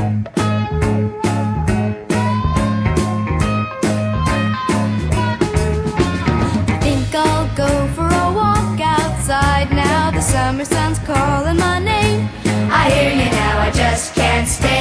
Think I'll go for a walk outside now. The summer sun's calling my name. I hear you now, I just can't stay.